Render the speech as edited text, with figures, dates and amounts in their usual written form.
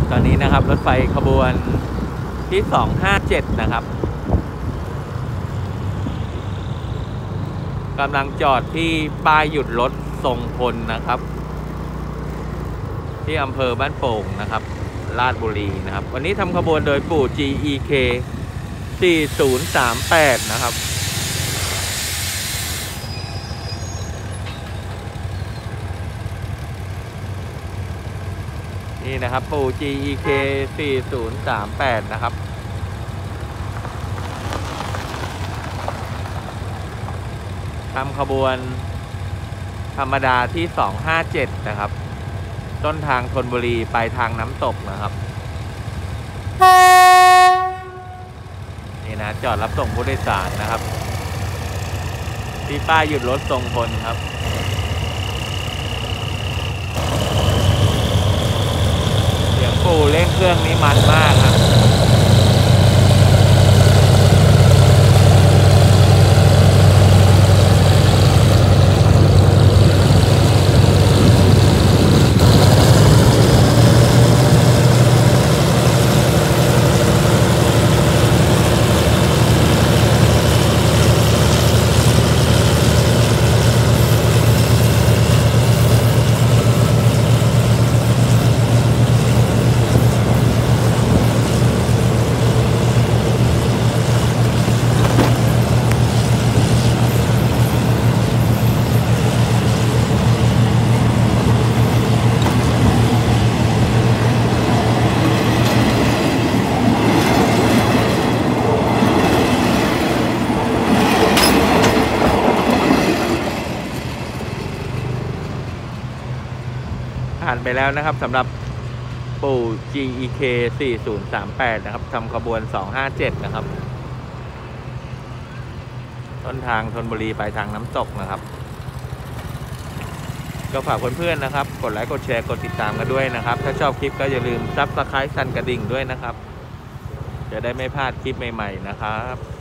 ตอนนี้นะครับรถไฟขบวนที่257นะครับกำลังจอดที่ป้ายหยุดรถทรงพลนะครับที่อำเภอบ้านโป่งนะครับราชบุรีนะครับวันนี้ทำขบวนโดยปู่ GEK 4038นะครับนี่นะครับปู่ GEK 4038นะครับทำขบวนธรรมดาที่257นะครับต้นทางธนบุรีปลายทางน้ำตกนะครับนี่นะจอดรับส่งผู้โดยสารนะครับที่ป้ายหยุดรถทรงพลครับเสียงปู่เร่งเครื่องนี้มันมากครับผ่านไปแล้วนะครับสำหรับปู่ GEK 4038นะครับทำขบวน257นะครับต้นทางธนบุรีปลายทางน้ำตกนะครับก็ฝากเพื่อนๆนะครับกดไลค์กดแชร์กดติดตามกันด้วยนะครับถ้าชอบคลิปก็อย่าลืมซับสไครป์สั่นกระดิ่งด้วยนะครับจะได้ไม่พลาดคลิปใหม่ๆนะครับ